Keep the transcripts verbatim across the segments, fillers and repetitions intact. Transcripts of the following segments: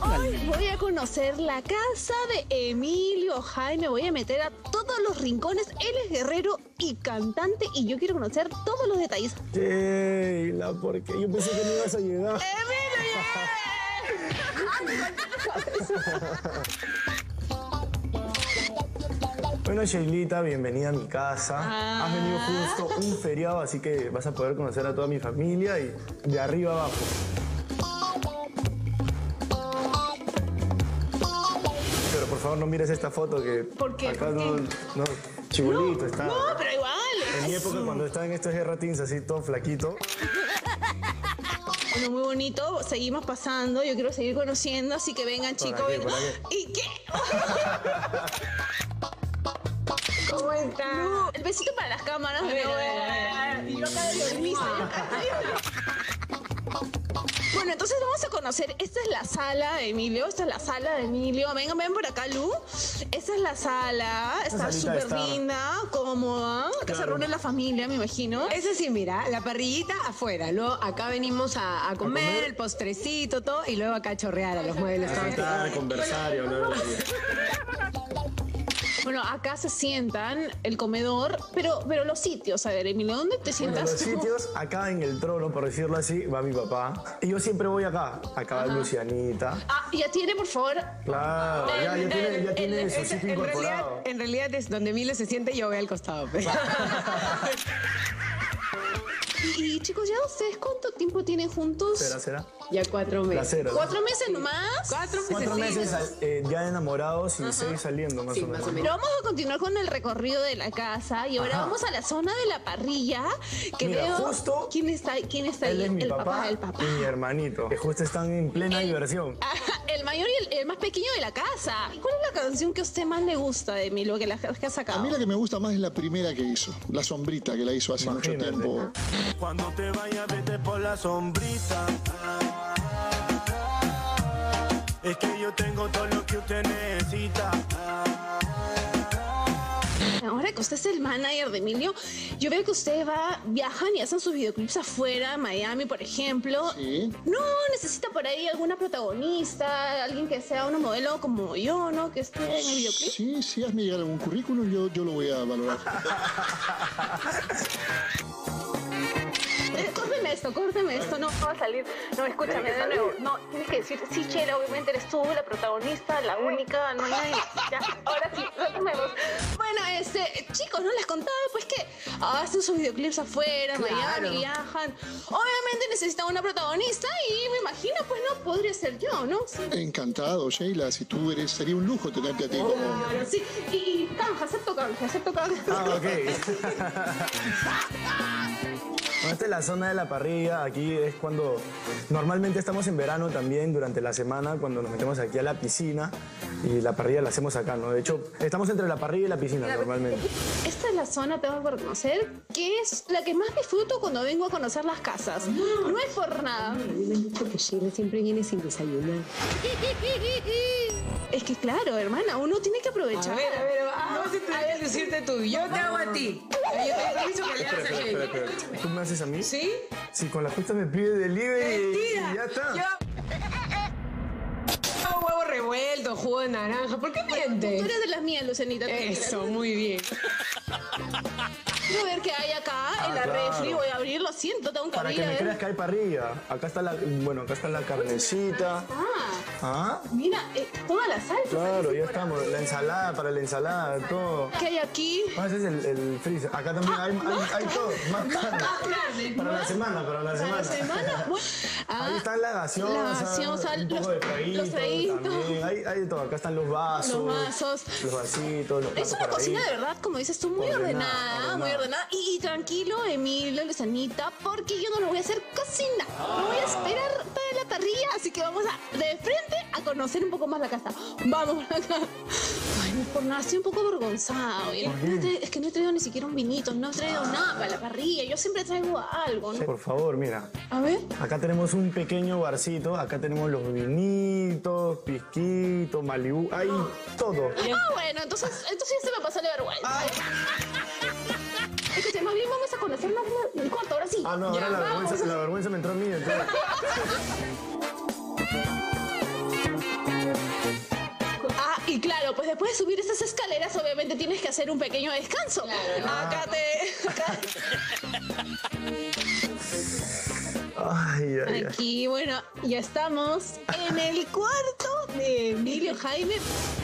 Hoy voy a conocer la casa de Emilio Jaime. Voy a meter a todos los rincones. Él es guerrero y cantante y yo quiero conocer todos los detalles. Sheila, ¿por qué? Yo pensé que no ibas a llegar. Bueno, Sheilita, bienvenida a mi casa. Ah. Has venido justo un feriado, así que vas a poder conocer a toda mi familia y de arriba abajo. Pero por favor no mires esta foto que ¿Por qué? acá ¿Por no, qué? no, chibolito no, está. No, pero igual. En mi época cuando estaba en estos Guerra Teens así todo flaquito. Bueno, muy bonito. Seguimos pasando. Yo quiero seguir conociendo, así que vengan, Por chicos. aquí, vengan. por aquí. ¿Y qué? ¿Cómo están? No, el besito para las cámaras. ver, a ver, a ver. Y yo acá de dormirse. Bueno, entonces vamos a conocer. Esta es la sala de Emilio. Esta es la sala de Emilio. Vengan, ven por acá, Lu. Esta es la sala. Está salita súper está. linda, cómoda. Acá se Claro. reúne la familia, me imagino. Eso sí, mira, la parrillita afuera. Luego acá venimos a, a, comer, comer? el postrecito, todo, y luego acá a chorrear a los muebles. todo. Sentar, conversar y hablar de la vida. Bueno, acá se sientan, el comedor, pero, pero los sitios. A ver, Emilio, ¿dónde te Bueno, sientas los tú? sitios, acá en el trono, por decirlo así, va mi papá. Y yo siempre voy acá. Acá va Lucianita. Ah, ya tiene, por favor. Claro, ya, ya tiene, ya tiene su Es- sitio en, realidad, incorporado. en realidad es donde Emilio se siente y yo voy al costado. pues. Y, y, chicos, ¿ya ustedes cuánto tiempo tienen juntos? ¿Será, será? Ya cuatro meses. Placero. ¿Cuatro meses nomás? Cuatro meses. Cuatro sí. meses eh, ya enamorados y seis saliendo, más Sí, o menos. más o menos. Pero vamos a continuar con el recorrido de la casa y ahora Ajá. vamos a la zona de la parrilla que Mira, veo. justo ¿Quién está, quién está Él ahí? es mi el papá, el papá. y mi hermanito, que justo están en plena diversión. Ajá, el mayor y el, el más pequeño de la casa. ¿Y cuál es la canción que a usted más le gusta de Emilio, que la que ha sacado? A mí la que me gusta más es la primera que hizo, La Sombrita, que la hizo hace Imagínate. mucho tiempo. Cuando te vayas, vete por la sombrita. Es que yo tengo todo lo que usted necesita. Ahora que usted es el manager de Emilio, yo veo que usted va, viajan y hacen sus videoclips afuera, Miami, por ejemplo. Sí. No necesita por ahí alguna protagonista, alguien que sea una modelo como yo, ¿no? Que esté en el videoclip. Sí, sí, hazme llegar algún currículum, yo, yo lo voy a valorar. Eh, Córteme esto, córteme esto, no va a salir. No, escúchame de nuevo. No, tienes que decir, sí, Chela, obviamente eres tú la protagonista, la única, no hay nadie. Ya, ahora sí, córteme vos. Bueno, este, chicos, ¿no les contaba? Pues que hacen sus videoclips afuera, Claro. Miami, viajan. Obviamente necesitan una protagonista y me imagino, pues no, podría ser yo, ¿no? Sí. Encantado, Sheila, si tú eres, sería un lujo tenerte a ti como... Claro, sí. Y, y canja, acepto canja, acepto canja. Ah, ok. Bueno, esta es la zona de la parrilla. Aquí es cuando normalmente estamos en verano también durante la semana, cuando nos metemos aquí a la piscina y la parrilla la hacemos acá, ¿no? De hecho, estamos entre la parrilla y la piscina normalmente. Esta es la zona, tengo que reconocer, que es la que más disfruto cuando vengo a conocer las casas. No es por nada. Me han dicho que Sheila siempre viene sin desayunar. Es que claro, hermana, uno tiene que aprovechar. A ver, a ver, ah, vas a tener que decirte tú. Yo te hago a ti. Yo te permiso que le hagas a Espera, Sheila. espera, espera. ¿Tú me haces a mí? ¿Sí? Si con la pista me pide delivery y Mentira. ya está. Yo... Hago huevo revuelto, jugo de naranja. ¿Por qué Tú mientes? eres de las mías, Lucenita. Eso, muy bien. Quiero ver qué hay acá en la Ah, claro. refri. Voy a abrirlo, siento, tengo que Para que abrir. me a ver. creas que hay parrilla. Acá está la, bueno, acá está la carnecita. Ah, ¿Ah? mira, eh, toda la salsa. Claro, ya estamos. La ensalada, para la ensalada, todo. ¿Qué hay aquí? Ah, ese es el, el freezer. Acá también hay, hay, hay todo. Más carne. carne, Para la más- semana, para la Para semana. la semana. Bueno, ah, Ahí está la gaseosa. la gaseosa, un poco los- de traguito los traguitos. también. Hay, hay de todo. Acá están los vasos. Los vasos. Los vasitos, los Es platos una para cocina ahí. de verdad, como dices tú, muy ordenada, Ordenada, muy ordenada. ordenada. Y, y tranquilo, Emilio, Lucianita, porque yo no lo voy a hacer cocina. Lo voy a esperar para la parrilla, así que vamos a, de frente a conocer un poco más la casa. Vamos por acá. Ay, no es por nada, estoy un poco avergonzada. oye. No he traído- es que no he traído ni siquiera un vinito, no he traído nada para la parrilla. Yo siempre traigo algo, ¿no? Por favor, mira. A ver. Acá tenemos un pequeño barcito. Acá tenemos los vinitos, pisquito, Malibú. Hay todo. Ah, bueno, entonces, entonces ya se me pasó la vergüenza. Escucha, más bien vamos a conocernos en corto, ahora sí. Ah, no, ahora Ya, la vamos. vergüenza, la vergüenza me entró a mí. Entonces... después de subir esas escaleras, obviamente tienes que hacer un pequeño descanso. Claro. Acá te... Acá. Ay, ay, ay. Aquí, bueno, ya estamos en el cuarto de Emilio Jaime.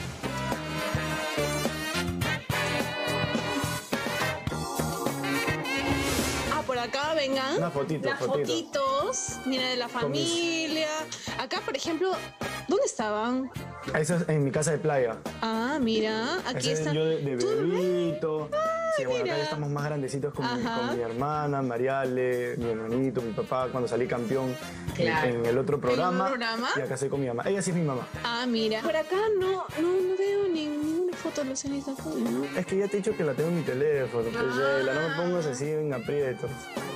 Ah, por acá, vengan. Una fotito, Las fotito. fotitos. Mira, de la Con mis- familia. Acá, por ejemplo, ¿dónde estaban? Eso es en mi casa de playa. Ah, mira, aquí Ese está. es yo de, de tu bebé. bebito. Sí, bueno, acá mira. ya estamos más grandecitos con, mi, Ajá. con mi hermana, Mariale, mi hermanito, mi papá, cuando salí campeón en- Claro. en, el otro programa. programa? Y acá estoy con mi mamá. Ella sí es mi mamá. Ah, mira. Por acá no, no, no veo ni- ninguna foto de Lucianita, ¿no? Es que ya te he dicho que la tengo en mi teléfono. Pues, Ah. Sheila, no me pongas así en aprietos.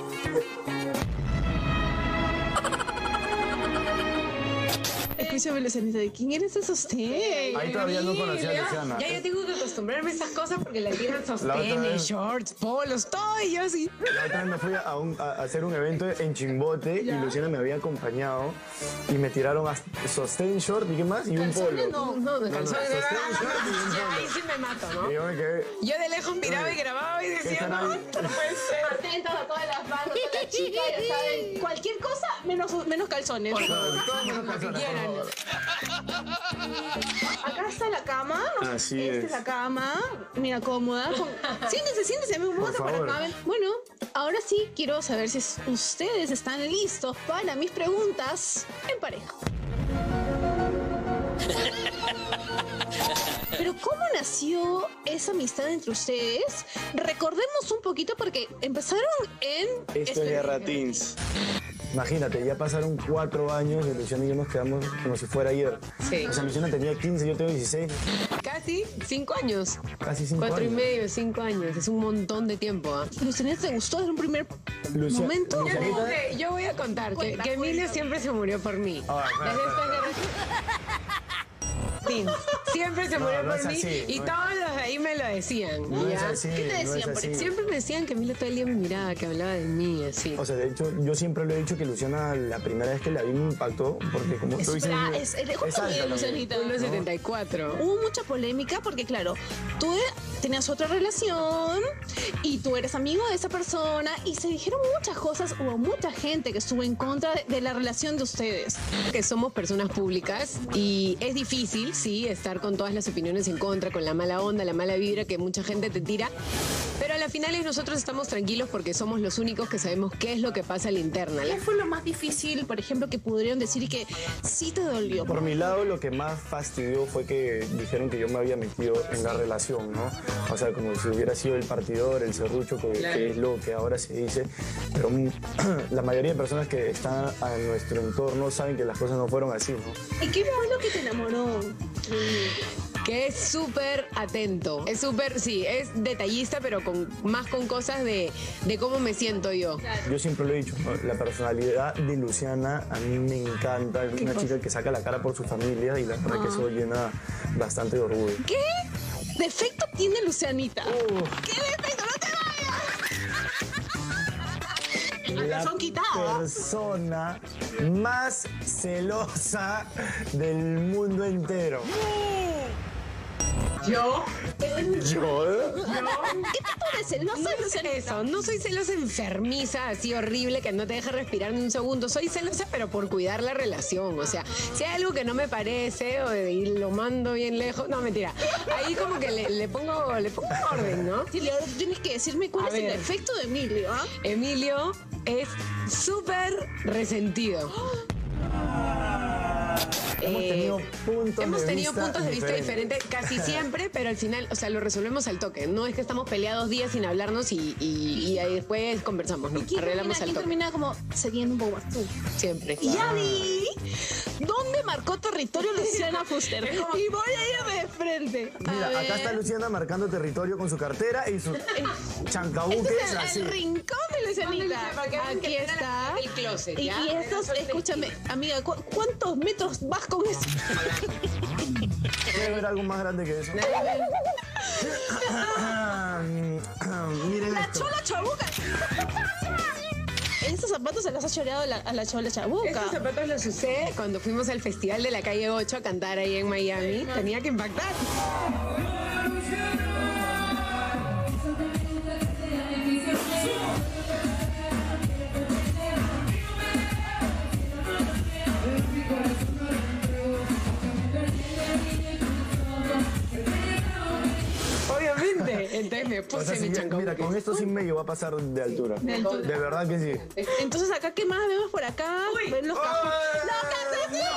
Escúchame, Lucianita, ¿de quién eres ese usted? Ahí todavía no conocía a Luciana. Ya yo tengo que acostumbrarme a esas cosas porque la tiran La otra sostenes, vez- shorts, polos, todo y yo así. La otra vez me fui a, un- a hacer un evento en Chimbote y Luciana me había acompañado y me tiraron a sostén short y qué más y un polo. No, No, de no, calzones. sostén short y un Ya, polo. ahí sí me mato, Y ¿no? yo me quedé. Yo de lejos miraba y grababa y ¿Qué decía, estará no, ahí? no puede ser. Atentos a todas las manos de la chica, ya saben. Cualquier cosa menos, menos calzones. Por favor, todos menos calzones, por favor. Acá está la cama. Así Esta es. es la cama. Mira, cómoda. Con- Siéntese, siéntese. Me muevo para favor. acá. ven. Bueno, ahora sí quiero saber si es- ustedes están listos para mis preguntas en pareja. Pero ¿cómo nació esa amistad entre ustedes? Recordemos un poquito porque empezaron en... Esto es Guerra Teens. Imagínate, ya pasaron cuatro años y Luciana y yo nos quedamos como si fuera ayer. Sí. O sea, Luciana tenía quince, yo tengo dieciséis, Casi cinco años. casi cinco Cuatro y años. medio, cinco años. Es un montón de tiempo, ¿ah? ¿Luciana te gustó desde un primer Lucia- momento? Yo, Lucianita- digo que- yo voy a contar que, Cuenta, que Emilio cuenta. siempre se murió por mí. Ah, espera, Desde espera, esta guerra. Siempre se No, murió no por es mí así, y no es- todos los de ahí me lo decían. No es ¿ya? así, ¿Qué te no es decían, por así. Siempre me decían que Emilio todo el día me miraba, que hablaba de mí, así. O sea, de hecho, yo siempre le he dicho que Luciana, la primera vez que la vi me impactó, porque como Es tú dices... bra- es- es- justo alta bien, también. Lucianita. uno setenta y cuatro. Hubo mucha polémica porque, claro, tú tenías otra relación y tú eres amigo de esa persona y se dijeron muchas cosas. Hubo mucha gente que estuvo en contra de, de la relación de ustedes. Que somos personas públicas y es difícil, sí, estar con todas las opiniones en contra, con la mala onda, la mala vibra que mucha gente te tira. Pero a la final nosotros estamos tranquilos porque somos los únicos que sabemos qué es lo que pasa a la interna. ¿Qué fue lo más difícil, por ejemplo, que pudieron decir y que sí te dolió? Por mi lado, lo que más fastidió fue que dijeron que yo me había metido en la relación, ¿no? O sea, como si hubiera sido el partidor, el serrucho, que, Claro. que es lo que ahora se dice. Pero mm, la mayoría de personas que están a nuestro entorno saben que las cosas no fueron así, ¿no? ¿Y qué fue lo que te enamoró? Que es súper atento. Es súper, sí, es detallista, pero con más con cosas de, de cómo me siento yo. Yo siempre lo he dicho, ¿no? La personalidad de Luciana a mí me encanta. Es una chica que saca la cara por su familia y la verdad que eso llena bastante de orgullo. ¿Qué defecto tiene Lucianita? Uf. ¿Qué defecto? ¡No te vayas! La La razón quitada. persona más celosa del mundo entero. ¿Yo? ¿Yo? ¿Qué tipo de celosa No es es Lucianita? eso, no soy celosa enfermiza, así horrible, que no te deja respirar ni un segundo. Soy celosa, pero por cuidar la relación. O sea, si hay algo que no me parece o y lo mando bien lejos, no, mentira. Ahí como que le, le pongo, le pongo orden, ¿no? Sí, ahora tú tienes que decirme cuál A es el ver. defecto de Emilio, ¿ah? Emilio es súper resentido. Hemos Eh, tenido puntos Hemos de tenido vista puntos de vista diferentes. diferentes casi siempre, pero al final, o sea, lo resolvemos al toque. No es que estamos peleados días sin hablarnos y, y, y ahí después conversamos, ¿no? ¿Quién Arreglamos termina, al quién toque. termina como cediendo un poco más tú? Siempre. Yani, ¿dónde marcó territorio Luciana Fuster? Y voy a irme de frente. A Mira, acá ver. está Luciana marcando territorio con su cartera y sus chancabuques Este es el, así. el rincón de Lucianita. Para que vean que Aquí tiene está. el closet, Y, ¿ya? y estos, Pero son escúchame, amiga, ¿cu- ¿cuántos metros vas con eso? ¿Puede ver algo más grande que eso? Miren La esto. chola chabuca. Esos zapatos se los ha choreado la- a la chola chabuca. Estos zapatos los usé cuando fuimos al festival de la calle ocho a cantar ahí en Miami. Tenía que impactar. Obviamente. Entonces me O puse sea, mi si- chancón. mira, con esto sin medio va a pasar de altura. De, altura. verdad que sí. Entonces acá, ¿qué más vemos por acá? Ven los ca- ¡Los calzoncillos!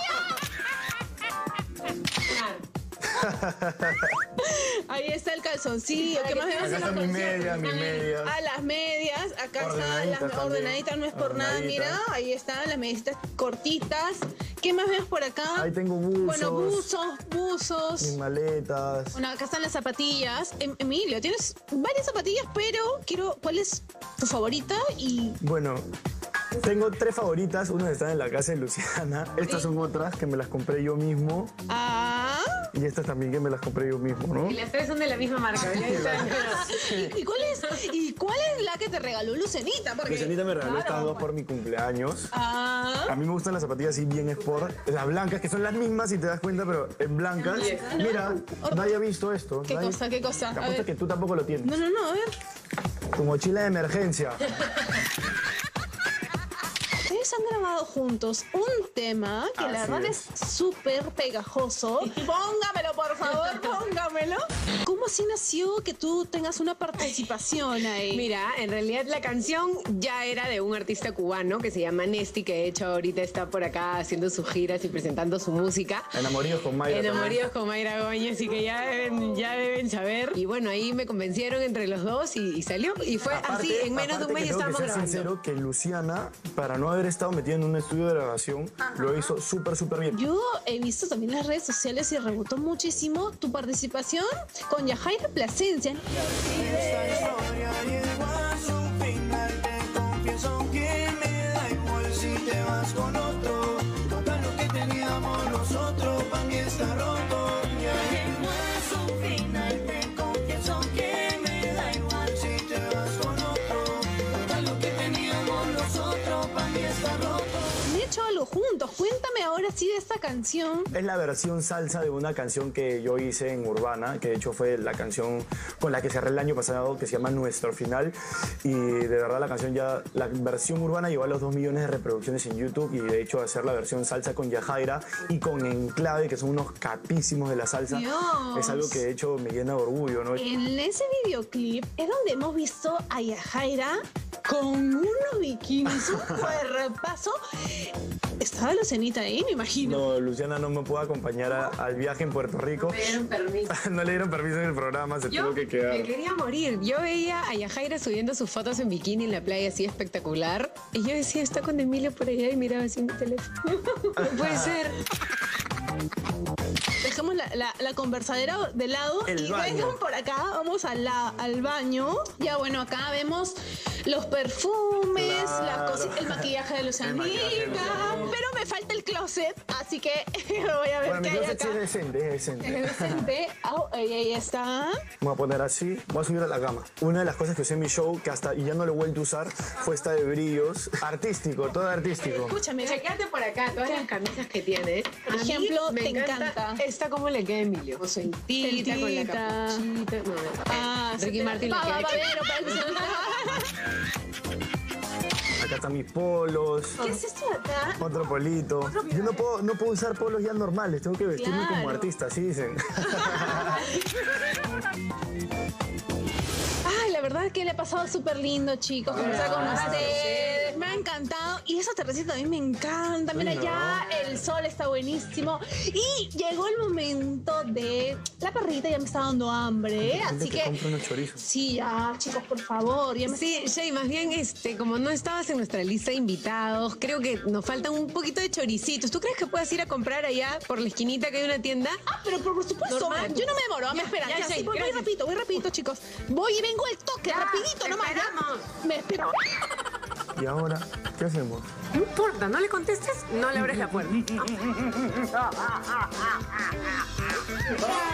Ahí está el calzoncillo. ¿Qué más vemos Acá en está los mi media, calzones? mi media. Ah, las medias. Acá están las Ordenaditas también. ordenaditas, no es por nada. Ordenaditas. Mira, ahí están las medias cortitas. ¿Qué más vemos por acá? Ahí tengo buzos. Bueno, buzos, buzos. Mis maletas. Bueno, acá están las zapatillas. Em- Emilio, tienes varias zapatillas, pero quiero, ¿cuál es tu favorita? Y Bueno, tengo tres favoritas. Unas están en la casa de Luciana. Estas son otras que me las compré yo mismo. ah, Y estas también que me las compré yo mismo, ¿no? Y las tres son de la misma marca, ¿verdad? ¿y cuál es? ¿Y cuál es la que te regaló Lucenita? Porque Lucianita me regaló claro, estas dos por mi cumpleaños. Ah, A mí me gustan las zapatillas así bien sport. Las blancas, que son las mismas si te das cuenta, pero en blancas. Mira, nadie ha visto esto. ¿qué nadie- cosa? ¿Qué cosa? Te A apuesto ver. que tú tampoco lo tienes. No, no, no, a ver. Tu mochila de emergencia. Ustedes han grabado juntos un tema que la Así verdad es. es súper pegajoso. Póngamelo, por favor, póngamelo. ¿Cómo así nació que tú tengas una participación ahí? Mira, en realidad la canción ya era de un artista cubano que se llama Nesty, que de hecho ahorita está por acá haciendo sus giras y presentando su música. Enamoríos con Mayra. Enamoríos con Mayra Goña, así que ya deben, ya deben saber. Y bueno, ahí me convencieron entre los dos y, y salió. Y fue así, en menos de un aparte mes que ya tengo estábamos que ser grabando. sincero que Luciana, para no haber estado metida en un estudio de grabación, lo hizo súper, súper bien. Yo he visto también las redes sociales y rebotó muchísimo tu participación con Yajaira Plasencia. Esta historia llegó a su final. Te confieso que me da igual si te vas con otro. Total, lo que teníamos nosotros para mí está roto. Ya llegó a su final. Te confieso que me da igual si te vas con otro. Total, lo que teníamos nosotros para mí está roto. Han hecho algo juntos. Cuéntame ahora sí de esta canción. Es la versión salsa de una canción que yo hice en Urbana, que de hecho fue la canción con la que cerré el año pasado, que se llama Nuestro Final. Y de verdad la canción ya, la versión urbana llegó a los dos millones de reproducciones en YouTube, y de hecho hacer la versión salsa con Yajaira y con Enclave, que son unos capísimos de la salsa, Dios. es algo que de hecho me llena de orgullo, ¿no? En ese videoclip es donde hemos visto a Yajaira con unos bikinis, un cuerpazo. Estaba Lucenita ahí, me imagino. No, Luciana no me pudo acompañar a- al viaje en Puerto Rico. Me dieron permiso. No le dieron permiso en el programa, se Yo tuvo que quedar. me quería morir. Yo veía a Yajaira subiendo sus fotos en bikini en la playa así espectacular. Y yo decía, está con Emilio por allá, y miraba así en mi teléfono. No puede ser. Dejemos la, la- la conversadera de lado El y baño. vengan por acá, vamos a la- al baño. Ya bueno, acá vemos los perfumes, Claro. las cositas, el maquillaje de Lucianita, maquillaje de Lucianita. pero me falta el closet, así que voy a ver Bueno, mi qué hay closet sí acá. es decente, es decente. Es decente. Au, ahí, ahí está. Me voy a poner así, voy a subir a la cama. Una de las cosas que usé en mi show, que hasta y ya no lo he vuelto a usar, fue esta de brillos. Artístico, todo artístico. Escúchame, Chequéate por acá todas las camisas que tiene. Por A mí ejemplo, me te encanta. Esta como le queda a Emilio. Con su entita, con la Entita. capuchita. No, no. Ah, Ricky se te- Martin le va, queda va, aquí. babero para Lucianita. Acá están mis polos. ¿Qué es esto de acá? Otro polito. Yo no puedo, no puedo usar polos ya normales, tengo que vestirme Claro. como artista, así dicen. Ay, la verdad es que le ha pasado súper lindo, chicos, conversar con Claro, ustedes. Me ha encantado. Y esa terracita también me encanta. Mira, Sí, ¿no? ya el sol está buenísimo. Y llegó el momento de la parrita, ya me está dando hambre. Así que que. compre unos chorizos. Sí, ya, chicos, por favor. Ya me... Sí, Shay, más bien, este, como no estabas en nuestra lista de invitados, creo que nos faltan un poquito de choricitos. ¿Tú crees que puedas ir a comprar allá por la esquinita que hay una tienda? Ah, pero por supuesto, Normal. yo no me demoro, me Ya, esperan. ya, Ya, Shay, sí, voy, voy gracias. rapidito, voy rapidito, chicos. Voy y vengo el toque, Ya, rapidito te nomás. ¿ya? esperamos. Me espero. ¿Y ahora qué hacemos? No importa, no le contestes, no le abres la puerta.